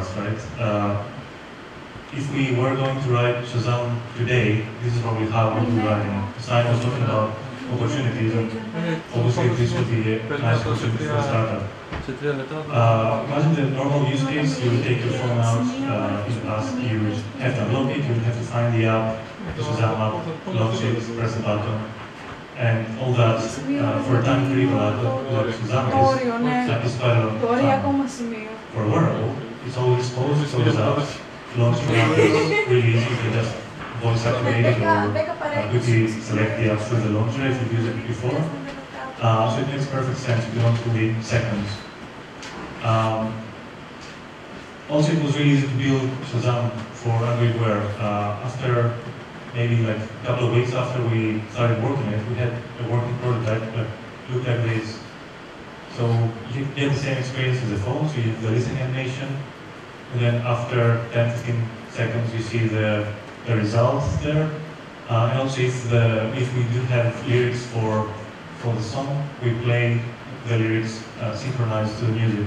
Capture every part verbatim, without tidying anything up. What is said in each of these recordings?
right? Uh, if we were going to write Shazam today, this is probably how we would be writing it. Simon was talking about opportunities, and obviously this would be a nice opportunity for a startup. Uh, imagine the normal use case: you would take your phone out. Uh, in the past, you would have to unlock it, you would have to find the app, the Shazam app, launch it, press the button, and all that uh, for a time period like Shazam is, that is quite a long time. For a wearable, it's always exposed, it's always out. Launch the app is really easy. You can just voice activate it or uh, quickly select the app through the launcher if you've used it before. Uh, so it makes perfect sense. You don't within seconds. Um, also, it was really easy to build Shazam for Android Wear. Uh, after maybe like a couple of weeks after we started working on it, we had a working prototype that looked like this. So you get the same experience as the phone, so you have the listening animation, and then after ten to fifteen seconds you see the, the results there. Uh, and also if, the, if we do have lyrics for, for the song, we play the lyrics uh, synchronized to the music.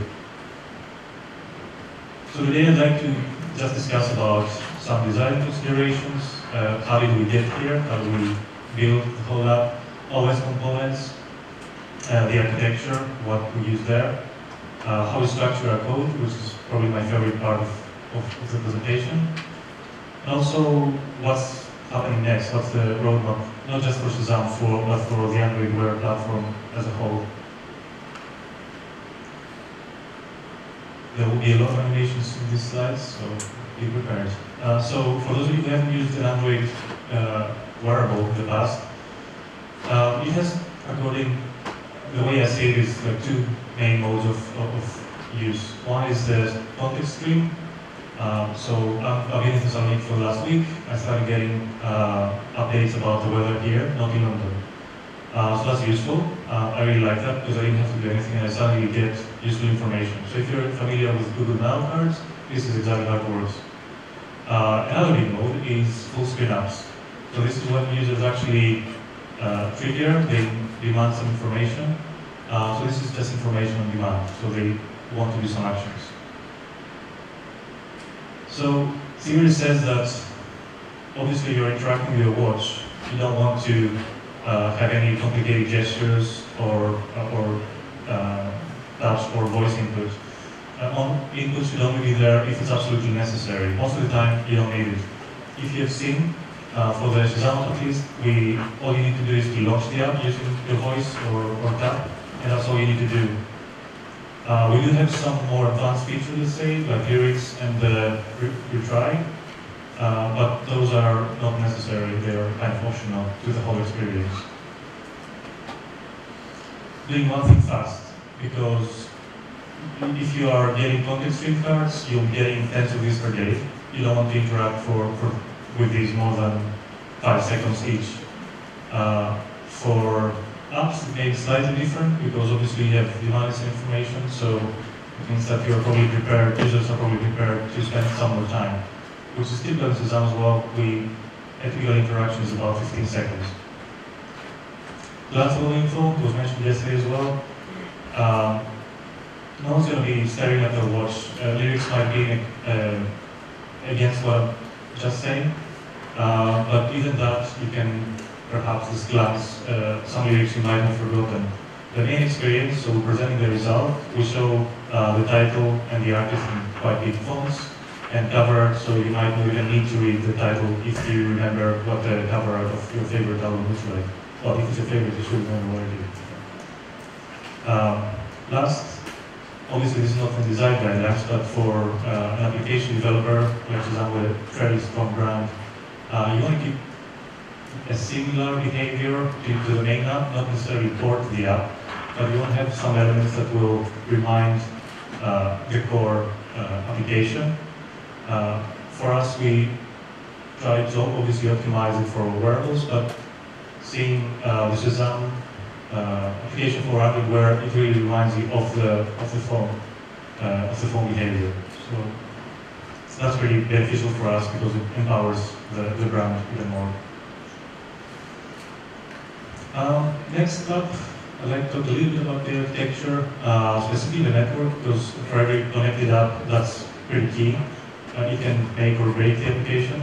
So today I'd like to just discuss about some design considerations. Uh, how did we get here? How do we build the whole app? O S components, uh, the architecture, what we use there, uh, how we structure our code, which is probably my favorite part of, of, of the presentation, and also what's happening next, what's the roadmap, not just for Shazam, for, but for the Android Wear platform as a whole. There will be a lot of animations in these slides, so be prepared. Uh, so for those of you who haven't used an Android uh, wearable in the past, uh, it has, according the way I see it, is like two main modes of, of, of use. One is the context screen. Um, so um, I've been in Thessaloniki for the last week. I started getting uh, updates about the weather here, not in London. Uh, so that's useful. Uh, I really like that because I didn't have to do anything and I suddenly get useful information. So if you're familiar with Google Now cards, this is exactly how it works. Uh, another big mode is full screen apps. So this is when users actually uh, trigger, they demand some information. Uh, so this is just information on demand. So they want to do some actions. So theory says that obviously you're interacting with your watch. You don't want to uh, have any complicated gestures or uh, or uh, touch or voice input. Uh, on inputs should only be there if it's absolutely necessary. Most of the time you don't need it. If you have seen, uh, for the Shazam at least, we all you need to do is to launch the app using your voice or, or tap, and that's all you need to do. Uh, we do have some more advanced features, let's say, like lyrics and the re retry, uh, but those are not necessary. They are kind of optional to the whole experience. Doing one thing fast, because if you are getting context stream cards, you're getting tens of these per day. You don't want to interact for, for with these more than five seconds each. Uh, for apps, it may be slightly different because obviously you have demanded information, so it means that you're probably prepared, users are probably prepared to spend some more time, which is typical in Shazam as well. We, a typical interaction is about fifteen seconds. Platform info was mentioned yesterday as well. Um, no one's going to be staring at their watch. Uh, lyrics might be uh, against what I'm just saying, uh, but even that you can perhaps just glance uh, some lyrics you might have forgotten. The main experience, so presenting the result, we show uh, the title and the artist in quite big fonts and cover art, so you might not even need to read the title if you remember what the cover art of your favorite album looks like. Well, if it's your favorite, you should remember what it is. Um, last, obviously this is not from design guidelines, but for uh, an application developer, like Shazam with a fairly strong brand, uh, you want to keep a similar behavior to, to the main app, not necessarily port the app, but you want to have some elements that will remind uh, the core uh, application. Uh, for us, we try to obviously optimize it for wearables, but seeing uh, the Shazam uh, application for Android Wear, it really reminds you of the of the phone, uh, of the phone behavior. So, so that's really beneficial for us because it empowers the, the brand even more. Um, next up, I'd like to talk a little bit about the architecture, uh, specifically the network, because for every connected app, that's pretty key. Uh, it can make or break the application.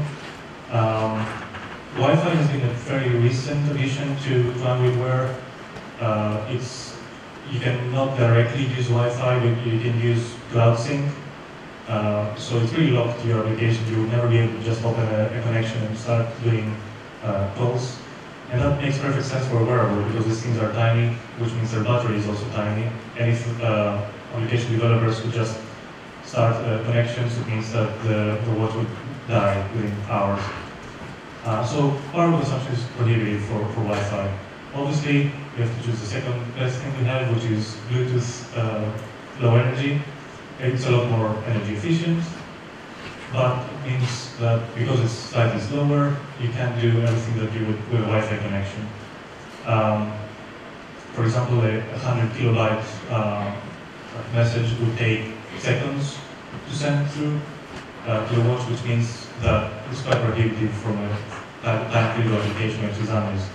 Um, Wi-Fi has been a very recent addition to, to Android Wear. Uh, it's you cannot directly use Wi-Fi, but you can use Cloud Sync. Uh, so it's really locked to your application. You will never be able to just open a, a connection and start doing uh, calls. And that makes perfect sense for a wearable because these things are tiny, which means their battery is also tiny. And if uh, application developers could just start uh, connections, it means that the, the watch would die within hours. Uh, so power consumption is prohibitive for, for Wi-Fi. Obviously, we have to choose the second best thing we have, which is Bluetooth uh, low energy. It's a lot more energy efficient, but it means that because it's slightly slower, you can't do everything that you would with a Wi-Fi connection. Um, for example, a one hundred kilobyte uh, message would take seconds to send through uh, to the watch, which means that it's quite prohibitive from a time-critical application like Shazam is.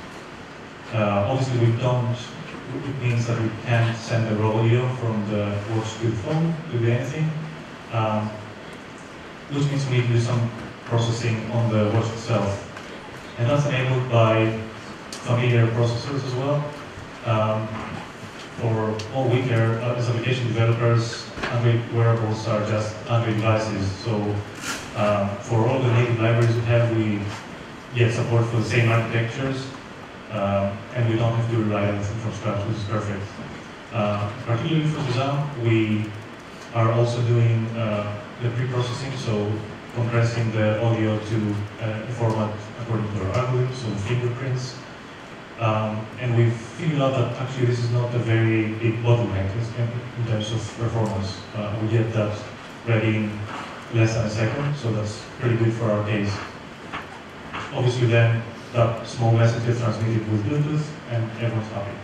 Uh, obviously, we don't. It means that we can't send the raw audio from the watch to the phone to do anything, um, which means we need to do some processing on the watch itself, and that's enabled by familiar processors as well. Um, for all we care, uh, as application developers, Android wearables are just Android devices. So um, for all the native libraries we have, we get support for the same architectures. Um, and we don't have to rewrite everything from scratch, which is perfect. Uh, particularly for Shazam, we are also doing uh, the pre-processing, so compressing the audio to uh, a format according to our algorithm, so the fingerprints. Um, and we've figured out that actually this is not a very big bottleneck in, in terms of performance. Uh, we get that ready in less than a second, so that's pretty good for our case. Obviously then, that small message gets transmitted with Bluetooth and everyone's happy.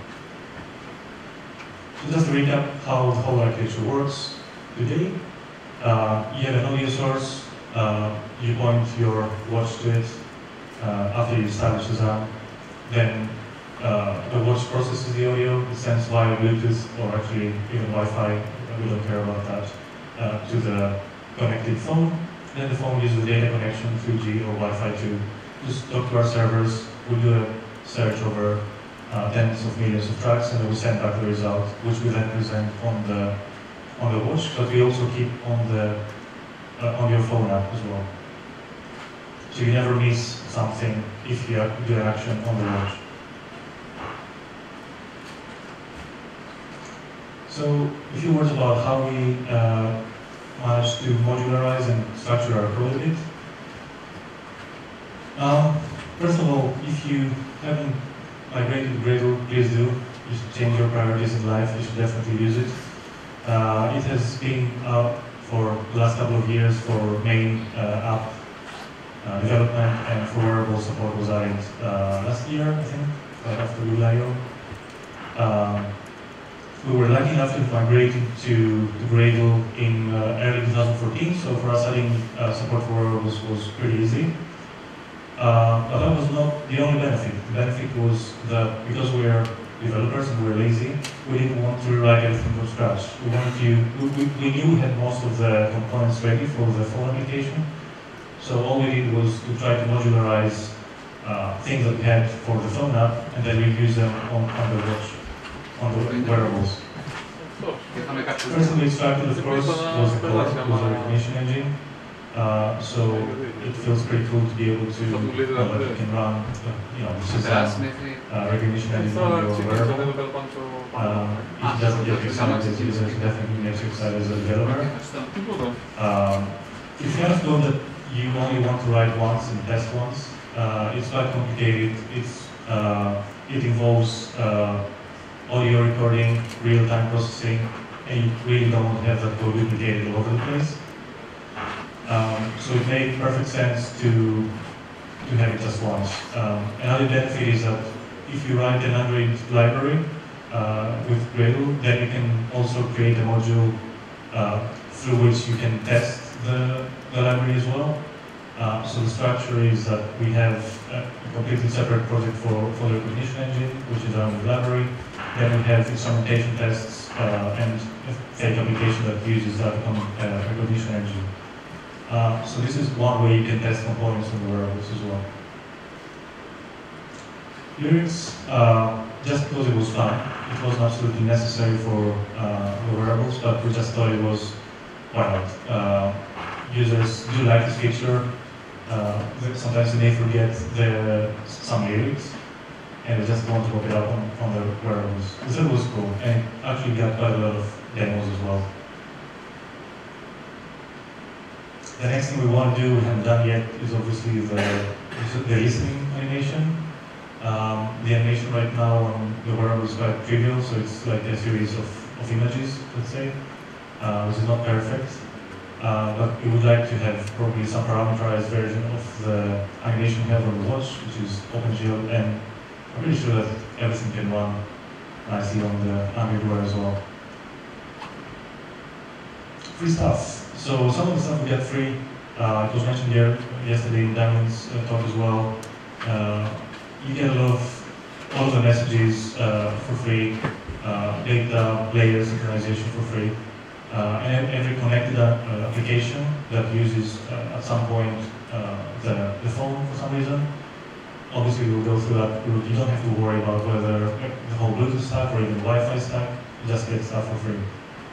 So just to recap how the whole architecture works today. Uh, you have an audio source, uh, you point your watch to it uh, after you establish Shazam. Then uh, the watch processes the audio, it sends via Bluetooth or actually even Wi-Fi, we don't care about that, uh, to the connected phone. Then the phone uses a data connection, three G or Wi-Fi to just talk to our servers, we'll do a search over uh, tens of millions of tracks, and then we send back the result, which we then present on the on the watch, but we also keep on the uh, on your phone app as well. So you never miss something if you do an action on the watch. So a few words about how we uh, manage to modularize and structure our code a bit. Um, first of all, if you haven't migrated to Gradle, please do. You should change your priorities in life. You should definitely use it. Uh, it has been out for the last couple of years for main uh, app uh, development, and for wearable support was added uh, last year, I think, right after Google I O. Um, we were lucky enough to migrate to, to Gradle in uh, early two thousand fourteen, so for us adding uh, support for wearables was pretty easy. Uh, but that was not the only benefit. The benefit was that because we are developers and we were lazy, we didn't want to rewrite everything from scratch. We wanted to, we, we, we knew we had most of the components ready for the phone application. So all we did was to try to modularize uh, things that we had for the phone app and then reuse them on, on the watch, on the wearables. First we extracted, of course, was the core, was the recognition engine. Uh, so it feels pretty cool to be able to, uh, that you can run, uh, you know, this is uh, recognition engine on your wearable. Um, it doesn't get you excited as a user, it definitely makes you excited as a developer. Um, if you have code that you only want to write once and test once, uh, it's quite complicated. It's, uh, it involves uh, audio recording, real-time processing, and you really don't want to have that code duplicated all over the place. Um, so it made perfect sense to to have it just once. Um, another benefit is that if you write an Android library uh, with Gradle, then you can also create a module uh, through which you can test the, the library as well. Uh, so the structure is that we have a completely separate project for, for the recognition engine, which is our library. Then we have instrumentation tests uh, and a fake application that uses that uh, recognition engine. Uh, so this is one way you can test components on the wearables as well. Lyrics, uh, just because it was fun, it wasn't absolutely necessary for uh, the wearables, but we just thought it was, why not? Uh, users do like this feature. Uh, sometimes they may forget the, some lyrics, and they just want to look it up on, on the wearables. This was cool, and it actually got quite a lot of demos as well. The next thing we want to do, we haven't done yet, is obviously the, the listening animation. Um, the animation right now on the wearable is quite trivial, so it's like a series of, of images, let's say, uh, which is not perfect. Uh, but we would like to have probably some parameterized version of the animation we have on the watch, which is OpenGL, and I'm pretty sure that everything can run nicely on the Android Wear as well. Free stuff. So some of the stuff we get free. Uh, it was mentioned here yesterday in Damian's uh, talk as well. Uh, you get a lot of all of the messages uh, for free, uh, data, layer synchronization for free. Uh, and every connected uh, application that uses uh, at some point uh, the, the phone for some reason, obviously we'll go through that route. You don't have to worry about whether the whole Bluetooth stack or even Wi-Fi stack, you just get stuff for free.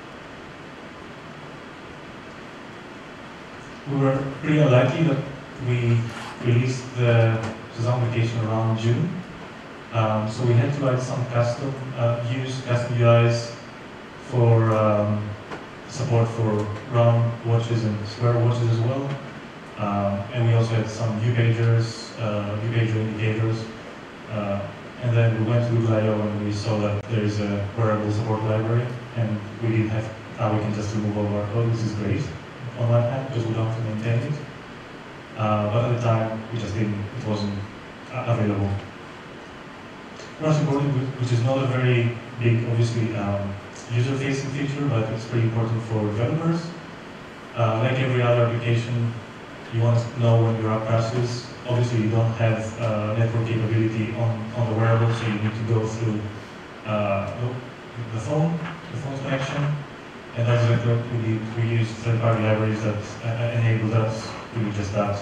We were pretty unlucky that we released the Shazam application around June. Um, so we had to write some custom uh, views, custom U Is for um, support for round watches and square watches as well. Um, and we also had some view pagers, uh, view pager indicators. Uh, and then we went to Google I O and we saw that there is a wearable support library, and we didn't have, now we can just remove all of our code, which is great on one hand, because we don't have to maintain it. Uh, but at the time, we just didn't, it wasn't uh, available. We're supporting, which is not a very big, obviously, um, user-facing feature, but it's pretty important for developers. Uh, like every other application, you want to know when your app crashes. Obviously, you don't have uh, network capability on, on the wearable, so you need to go through uh, the phone, the phone's connection, and that's exactly what we did. We use third-party libraries that uh, enable us to do just that.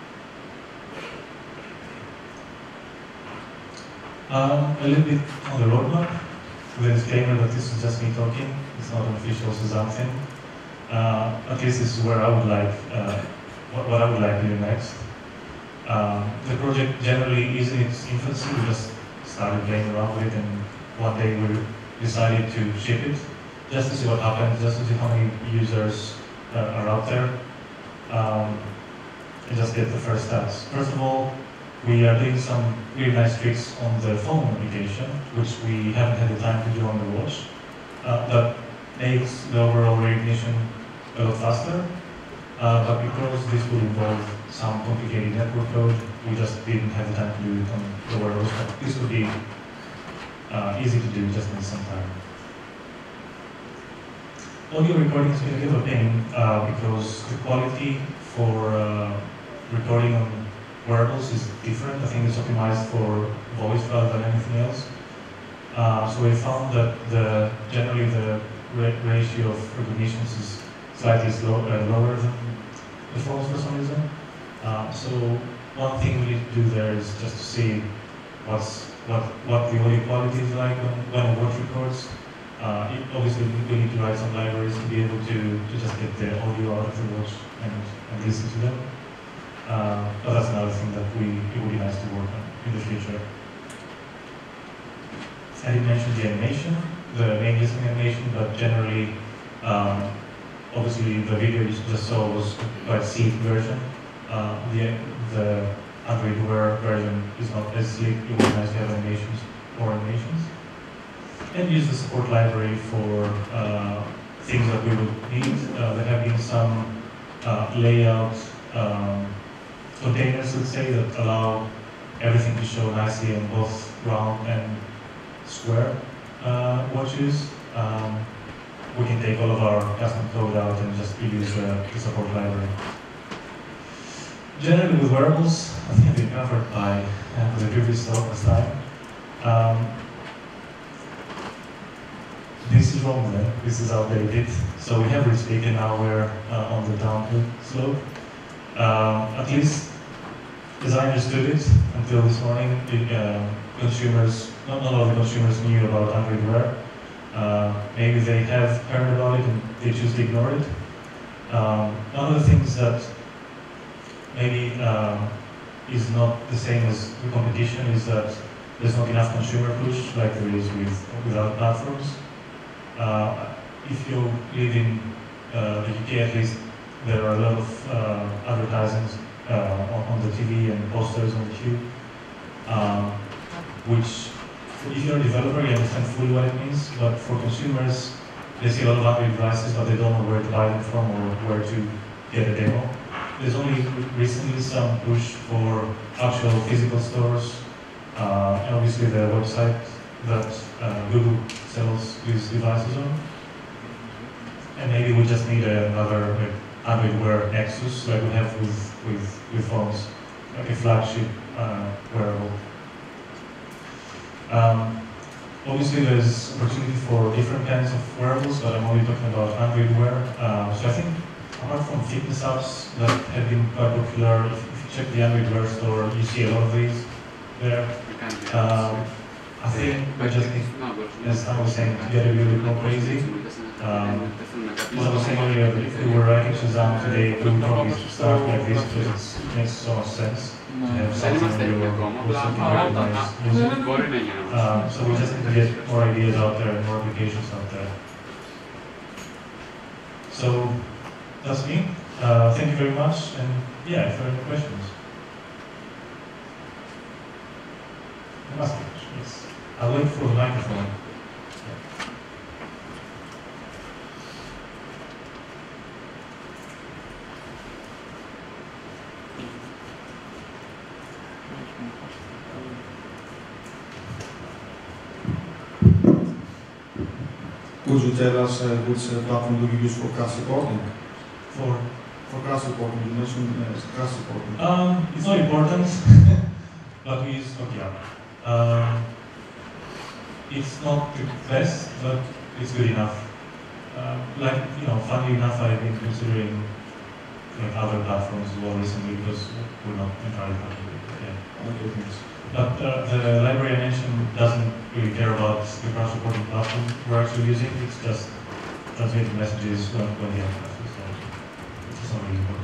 Um, a little bit on the roadmap. With a disclaimer that this is just me talking, it's not an official Shazam thing. Uh, at least this is where I would like, uh, what, what I would like to do next. Um, the project generally is in its infancy. We just started playing around with it, and one day we decided to ship it, just to see what happens, just to see how many users uh, are out there, um, and just get the first stats. First of all, we are doing some really nice tricks on the phone application, which we haven't had the time to do on the watch. Uh, that makes the overall recognition a lot faster. Uh, but because this would involve some complicated network code, we just didn't have the time to do it on the wearables. But this would be uh, easy to do, just in some time. Audio recording has been a bit of a pain uh, because the quality for uh, recording on wearables is different. I think it's optimized for voice rather than anything else. Uh, so we found that the generally the ra ratio of recognitions is slightly slow, uh, lower than the phones for some reason. Uh, so one thing we need to do there is just to see what's what what the audio quality is like when, when a watch records. Uh, it, obviously, we need to write some libraries to be able to, to just get the audio out of the watch and, and listen to them. Uh, but that's another thing that we, it would be nice to work on in the future. I didn't mention the animation, the main listening animation, but generally, um, obviously the video you just saw was quite sleek version. Uh, the, the Android Wear version is not as sleek. It would be nice to have animations, more animations. And use the support library for uh, things that we would need. Uh, there have been some uh, layout um, containers, let's say, that allow everything to show nicely on both round and square uh, watches. Um, we can take all of our custom code out and just reuse the, the support library. Generally with wearables, I think I've been covered by uh, the previous talk last time. Um, this is wrong then. This is outdated. So we have reached peak and now we're uh, on the downhill slope. Um, at least as I understood it until this morning, the, uh, consumers, not, not all the consumers knew about Android Wear. Uh, maybe they have heard about it and they choose to ignore it. Um, one of the things that maybe um, is not the same as the competition is that there's not enough consumer push like there is with, with other platforms. Uh, if you live in uh, the U K at least, there are a lot of uh, advertisements uh, on, on the T V and posters on the queue, um, which if you're a developer you understand fully what it means, but for consumers they see a lot of Android devices but they don't know where to buy them from or where to get a demo. There's only recently some push for actual physical stores, uh, and obviously the website that uh, Google sells these devices on. And maybe we just need another like, Android Wear Nexus like we have with, with, with phones, like a flagship uh, wearable. Um, obviously there's opportunity for different kinds of wearables, but I'm only talking about Android Wear. Uh, so I think apart from fitness apps that have been quite popular, if, if you check the Android Wear store, you see a lot of these there. Um, I think we just need, as I was saying, to get a little bit more crazy. Um, as I was saying earlier, if we were writing Shazam today, we would probably start like this because it makes so much sense to have something where you're also recognize music. Um, so we just need to get more ideas out there and more applications out there. So that's me. Uh, thank you very much. And yeah, if there are any questions. You must be, yes. I'll wait for the microphone. Would you tell us uh, which uh, platform do you use for crash reporting? For For crash reporting, you mentioned uh, crash reporting. um, it's not important, but we use Nokia. Um, it's not the best, but it's good enough. Uh, like you know, funny enough, I've been considering like, other platforms as well recently because we're not entirely happy with it. Yeah. Okay, thanks. But uh, the library I mentioned doesn't really care about the crash reporting platform we're actually using. It's just transmitting messages when, when the app crashes. So it's not really important.